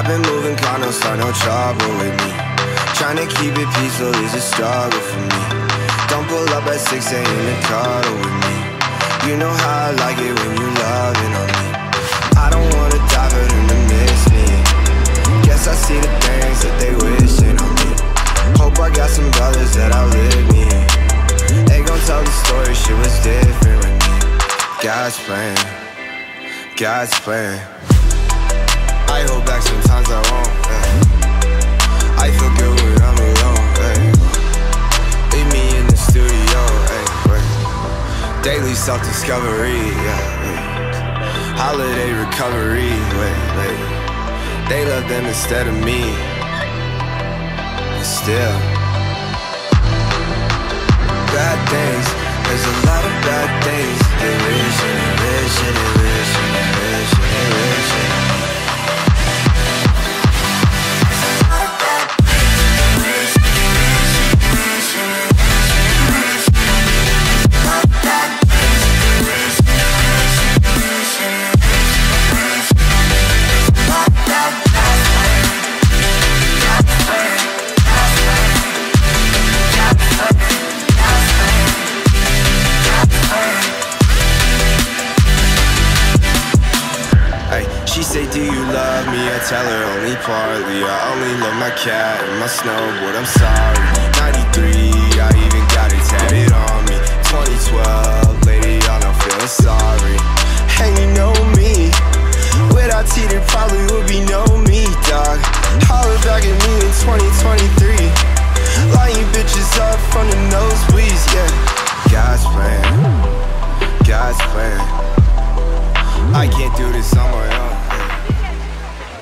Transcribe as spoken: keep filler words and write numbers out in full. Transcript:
I've been moving calm, don't start no trouble with me. Trying to keep it peaceful is a struggle for me. Don't pull up at six A M to cuddle with me. You know how I like it when you loving on me. I don't wanna die for them to miss me. Guess I see the things that they wishing on me. Hope I got some brothers that outlive me. They gon' tell the story, shit was different with me. God's plan, God's plan. I hold back sometimes I won't, yeah. I feel good when I'm alone, hey. Leave me in the studio, hey, wait. Daily self-discovery, yeah, hey. Holiday recovery, wait, wait. They love them instead of me. And still bad things, there's a lot of bad things. They wish and they wish and they wish and they wish and they wish and say, do you love me? I tell her only partly. I only love my cat and my snowboard, I'm sorry. Ninety-three, I even got it tatted on me. Twenty twelve, lady, y'all not feeling sorry. And you know me, without T there probably would be no me, dog. Holler back at me in twenty twenty-three. Lighting bitches up from the nosebleeds, yeah. God's plan, God's plan. I can't do this on my own.